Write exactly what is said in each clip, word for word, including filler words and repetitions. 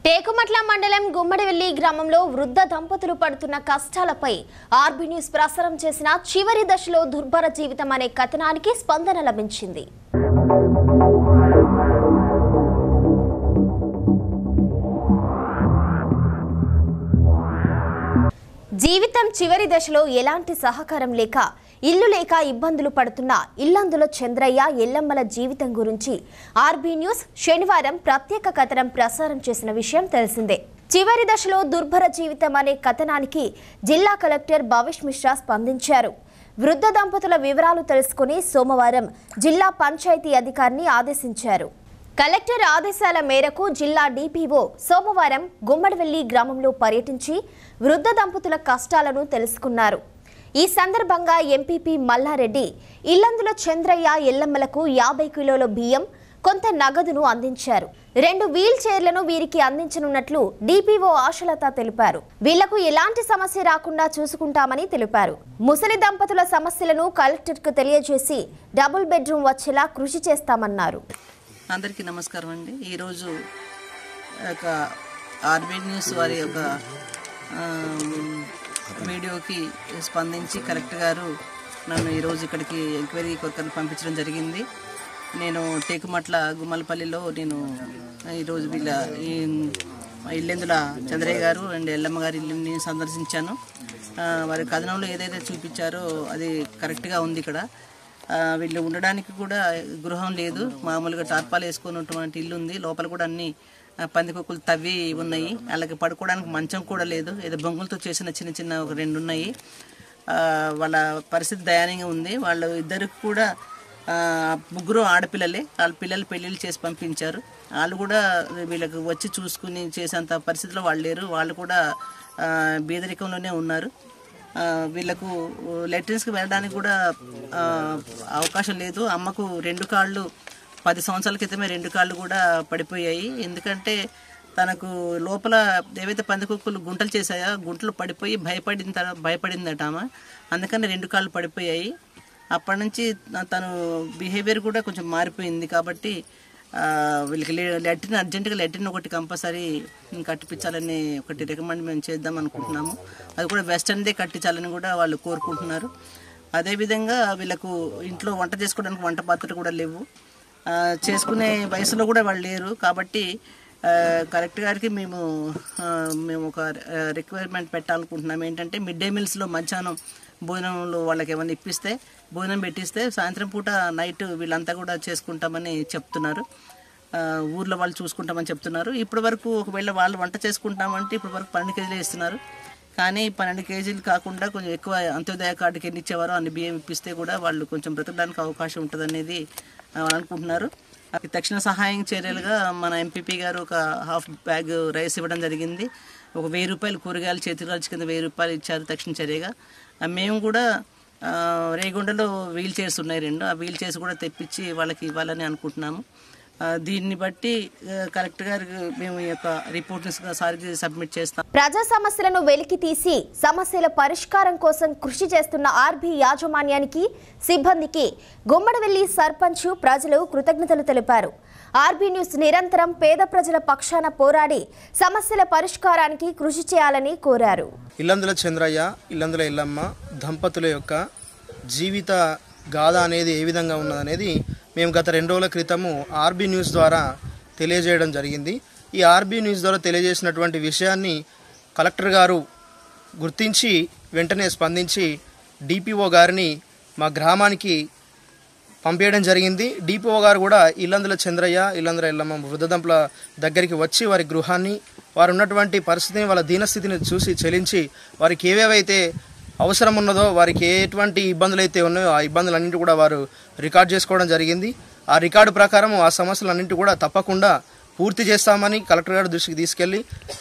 టేకుమట్ల మండలం గుమ్మడివెల్లి గ్రామంలో వృద్ధ దంపతులు పడుతున్న కష్టాలపై ఆర్బీ న్యూస్ ప్రసారం చేసిన చివరి దశలో దుర్భర జీవితం అనే కథనానికి స్పందన లభించింది. జీవితం చివరి దశలో ఎలాంటి సహకారం లేక ఇల్లు లేక ఇబ్బందులు పడుతున్న ఇల్లందుల చంద్రయ్య ఎల్లమ్మల జీవితం గురించి ఆర్బీ న్యూస్ శనివారం ప్రత్యేక కథనం ప్రసారం చేసిన విషయం తెలిసిందే. చివరి దశలో దుర్భర జీవితం అనే కథనానికి జిల్లా కలెక్టర్ భవేష్ మిశ్రా స్పందించారు. వృద్ధ దంపతుల వివరాలు తెలుసుకుని సోమవారం జిల్లా పంచాయతీ అధికారిని ఆదేశించారు. కలెక్టర్ ఆదేశాల మేరకు జిల్లా డిపిఓ సోమవారం గుమ్మడివెల్లి గ్రామంలో పర్యటించి వృద్ధ దంపతుల కష్టాలను తెలుసుకున్నారు. ఈ సందర్భంగా ఎంపీపీ మల్లారెడ్డి ఇల్లందుల చంద్రయ్య ఎల్లమ్మలకు యాభై కిలోల బియ్యం, కొంత నగదును అందించారు. రెండు వీల్ చైర్లను వీరికి అందించనున్నట్లు డిపిఓ ఆశలత తెలిపారు. వీళ్లకు ఎలాంటి సమస్య రాకుండా చూసుకుంటామని తెలిపారు. ముసలి దంపతుల సమస్యలను కలెక్టర్కు తెలియజేసి డబుల్ బెడ్రూమ్ వచ్చేలా కృషి చేస్తామన్నారు. అందరికీ నమస్కారం అండి. ఈరోజు ఒక ఆర్బీ న్యూస్ వారి యొక్క వీడియోకి స్పందించి కలెక్టర్ గారు నన్ను ఈరోజు ఇక్కడికి ఎంక్వైరీ కొరకు పంపించడం జరిగింది. నేను టేకుమట్ల గుమ్మలపల్లిలో నేను ఈరోజు వీళ్ళ ఈ ఇల్లెందుల చంద్రయ్య గారు అండ్ ఎల్లమ్మ గారి ఇల్లుని సందర్శించాను. వారి కథనంలో ఏదైతే చూపించారో అది కరెక్ట్గా ఉంది. ఇక్కడ వీళ్ళు ఉండడానికి కూడా గృహం లేదు, మామూలుగా టార్పాలు వేసుకున్నటువంటి ఇల్లు ఉంది. లోపల కూడా అన్ని పందికొక్కులు తవ్వి ఉన్నాయి. వాళ్ళకి పడుకోవడానికి మంచం కూడా లేదు, ఏదో బొంగులతో చేసిన చిన్న చిన్న ఒక రెండు ఉన్నాయి. వాళ్ళ పరిస్థితి దయనీయంగా ఉంది. వాళ్ళు ఇద్దరికి కూడా ముగ్గురు ఆడపిల్లలే. వాళ్ళ పిల్లలు పెళ్ళిళ్ళు చేసి పంపించారు. వాళ్ళు కూడా వీళ్ళకి వచ్చి చూసుకుని చేసేంత పరిస్థితిలో వాళ్ళు లేరు. వాళ్ళు కూడా బీదరికంలోనే ఉన్నారు. వీళ్ళకు లెట్రిన్స్కి వెళ్ళడానికి కూడా అవకాశం లేదు. అమ్మకు రెండు కాళ్ళు పది సంవత్సరాల క్రితమే రెండు కాళ్ళు కూడా పడిపోయాయి. ఎందుకంటే తనకు లోపల ఏవైతే పందికొక్కులు గుంటలు చేశాయో గుంటలు పడిపోయి భయపడిన తర్వాత భయపడిందట ఆమె. అందుకని రెండు కాళ్ళు పడిపోయాయి. అప్పటి నుంచి తను బిహేవియర్ కూడా కొంచెం మారిపోయింది. కాబట్టి వీళ్ళకి లెట్రిన్ అర్జెంటుగా లెట్రిన్ ఒకటి కంపల్సరీ కట్టిపించాలని ఒకటి రికమెండ్ మేము చేద్దాం అనుకుంటున్నాము. అది కూడా వెస్టర్న్దే కట్టించాలని కూడా వాళ్ళు కోరుకుంటున్నారు. అదేవిధంగా వీళ్ళకు ఇంట్లో వంట చేసుకోవడానికి వంట పాత్రలు కూడా లేవు, చేసుకునే వయసులో కూడా వాళ్ళు లేరు. కాబట్టి కలెక్టర్ గారికి మేము మేము ఒక రిక్వైర్మెంట్ పెట్టాలనుకుంటున్నాం. ఏంటంటే మిడ్ డే మీల్స్లో మధ్యాహ్నం భోజనంలో వాళ్ళకి ఏమైనా ఇప్పిస్తే భోజనం పెట్టిస్తే సాయంత్రం పూట నైట్ వీళ్ళంతా కూడా చేసుకుంటామని చెప్తున్నారు. ఊర్లో వాళ్ళు చూసుకుంటామని చెప్తున్నారు. ఇప్పటి వరకు ఒకవేళ వాళ్ళు వంట చేసుకుంటామంటే ఇప్పటి వరకు పన్నెండు కేజీలు ఇస్తున్నారు. కానీ పన్నెండు కేజీలు కాకుండా కొంచెం ఎక్కువ అంత్యోదయ కార్డుకి ఎన్ని ఇచ్చేవారో అన్ని బియ్యం ఇప్పిస్తే కూడా వాళ్ళు కొంచెం బ్రతకడానికి అవకాశం ఉంటుంది అనేది అనుకుంటున్నారు. తక్షణ సహాయం చర్యలుగా మన ఎంపీపీ గారు ఒక హాఫ్ బ్యాగ్ రైస్ ఇవ్వడం జరిగింది. ఒక వెయ్యి రూపాయలు కూరగాయలు చేతిరాజు కింద వెయ్యి రూపాయలు ఇచ్చారు తక్షణ చర్యగా. మేము కూడా రేగొండలో వీల్ చైర్స్ ఉన్నాయి రెండు, ఆ వీల్ చైర్స్ కూడా తెప్పించి వాళ్ళకి ఇవ్వాలని అనుకుంటున్నాము. దీన్ని బట్టి కలెక్టర్ గారికి మేము ఈ యొక్క రిపోర్ట్ని సారి సబ్మిట్ చేస్తాం. ప్రజా సమస్యలను వెలికి తీసి సమస్యల పరిష్కారం కోసం కృషి చేస్తున్న ఆర్బీ యాజమాన్యానికి, సిబ్బందికి గుమ్మడివెల్లి సర్పంచ్ ప్రజలు కృతజ్ఞతలు తెలిపారు. ఆర్బీ న్యూస్ నిరంతరం పేద ప్రజల పక్షాన పోరాడి సమస్యల పరిష్కారానికి కృషి చేయాలని కోరారు. ఇల్లందుల చంద్రయ్య, ఇల్లందుల ఎల్లమ్మ దంపతుల యొక్క జీవిత గాథ అనేది ఏ విధంగా ఉన్నదనేది మేము గత రెండు రోజుల క్రితము ఆర్బీ న్యూస్ ద్వారా తెలియజేయడం జరిగింది. ఈ ఆర్బీ న్యూస్ ద్వారా తెలియజేసినటువంటి విషయాన్ని కలెక్టర్ గారు గుర్తించి వెంటనే స్పందించి డిపిఓ గారిని మా గ్రామానికి పంపించడం జరిగింది. డిపిఓ గారు కూడా ఇల్లందుల చంద్రయ్య, ఇల్లందుల ఎల్లమ్మ వృద్ధ దంపతుల దగ్గరికి వచ్చి వారి గృహాన్ని, వారు ఉన్నటువంటి పరిస్థితిని, వాళ్ళ దీనస్థితిని చూసి చెలించి వారికి ఏవేవైతే అవసరం ఉన్నదో, వారికి ఎటువంటి ఇబ్బందులు అయితే ఉన్నాయో ఆ ఇబ్బందులన్నింటి కూడా వారు రికార్డ్ చేసుకోవడం జరిగింది. ఆ రికార్డు ప్రకారం ఆ సమస్యలన్నింటి కూడా తప్పకుండా పూర్తి చేస్తామని కలెక్టర్ గారి దృష్టికి తీసుకెళ్ళి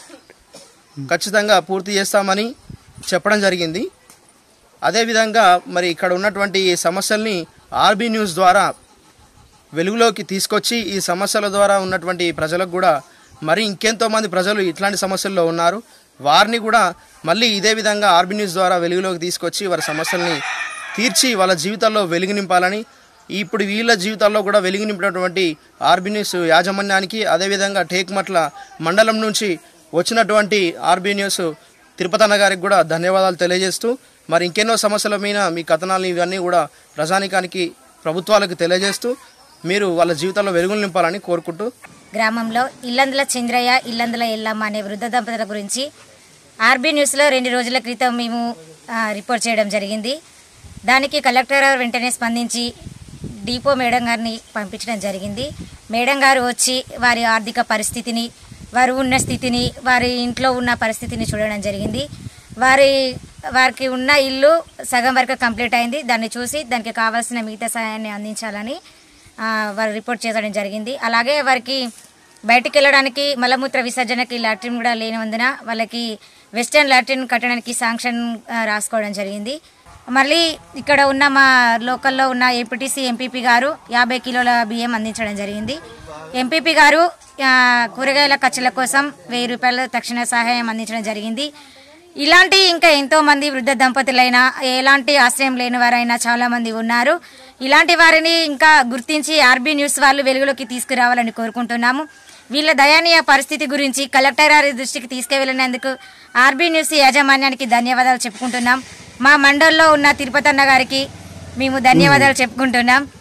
ఖచ్చితంగా పూర్తి చేస్తామని చెప్పడం జరిగింది. అదేవిధంగా మరి ఇక్కడ ఉన్నటువంటి ఈ సమస్యల్ని ఆర్బీ న్యూస్ ద్వారా వెలుగులోకి తీసుకొచ్చి ఈ సమస్యల ద్వారా ఉన్నటువంటి ప్రజలకు కూడా మరి ఇంకెంతోమంది ప్రజలు ఇట్లాంటి సమస్యల్లో ఉన్నారు, వారిని కూడా మళ్ళీ ఇదే విధంగా ఆర్బీ న్యూస్ ద్వారా వెలుగులోకి తీసుకొచ్చి వారి సమస్యల్ని తీర్చి వాళ్ళ జీవితాల్లో వెలుగు నింపాలని ఇప్పుడు వీళ్ళ జీవితాల్లో కూడా వెలుగు నింపినటువంటి ఆర్బీ న్యూస్ యాజమాన్యానికి, అదేవిధంగా టేకుమట్ల మండలం నుంచి వచ్చినటువంటి ఆర్బీ న్యూస్ తిరుపతన్న గారికి కూడా ధన్యవాదాలు తెలియజేస్తూ, మరి ఇంకెన్నో సమస్యల మీద మీ కథనాలు ఇవన్నీ కూడా ప్రజానికానికి, ప్రభుత్వాలకు తెలియజేస్తూ మీరు వాళ్ళ జీవితాల్లో వెలుగులు నింపాలని కోరుకుంటూ, గ్రామంలో ఇల్లందుల చంద్రయ్య, ఇల్లందుల ఎల్లమ్మ అనే వృద్ధ దంపతుల గురించి ఆర్బీ న్యూస్లో రెండు రోజుల క్రితం మేము రిపోర్ట్ చేయడం జరిగింది. దానికి కలెక్టర్ గారు వెంటనే స్పందించి డిపో మేడం గారిని పంపించడం జరిగింది. మేడం గారు వచ్చి వారి ఆర్థిక పరిస్థితిని, వారు ఉన్న స్థితిని, వారి ఇంట్లో ఉన్న పరిస్థితిని చూడడం జరిగింది. వారి వారికి ఉన్న ఇల్లు సగం వరకు కంప్లీట్ అయింది. దాన్ని చూసి దానికి కావాల్సిన మిగతా సహాయాన్ని అందించాలని వారు రిపోర్ట్ చేయడం జరిగింది. అలాగే వారికి బయటికి వెళ్ళడానికి, మలమూత్ర విసర్జనకి లాట్రిన్ కూడా లేనందున వాళ్ళకి వెస్టర్న్ లాట్రిన్ కట్టడానికి శాంక్షన్ రాసుకోవడం జరిగింది. మళ్ళీ ఇక్కడ ఉన్న మా లోకల్లో ఉన్న ఏపీటీసీ ఎంపీపీ గారు యాభై కిలోల బియ్యం అందించడం జరిగింది. ఎంపీపీ గారు కూరగాయల ఖర్చుల కోసం వెయ్యి రూపాయల తక్షణ సహాయం అందించడం జరిగింది. ఇలాంటి ఇంకా ఎంతోమంది వృద్ధ దంపతులైనా, ఎలాంటి ఆశ్రయం లేని వారైనా చాలామంది ఉన్నారు. ఇలాంటి వారిని ఇంకా గుర్తించి ఆర్బీ న్యూస్ వాళ్ళు వెలుగులోకి తీసుకురావాలని కోరుకుంటున్నాము. వీళ్ళ దయనీయ పరిస్థితి గురించి కలెక్టర్ గారి దృష్టికి తీసుకువెళ్ళినందుకు ఆర్బీ న్యూస్ యాజమాన్యానికి ధన్యవాదాలు చెప్పుకుంటున్నాం. మా మండల్లో ఉన్న తిరుపతన్న గారికి మేము ధన్యవాదాలు చెప్పుకుంటున్నాం.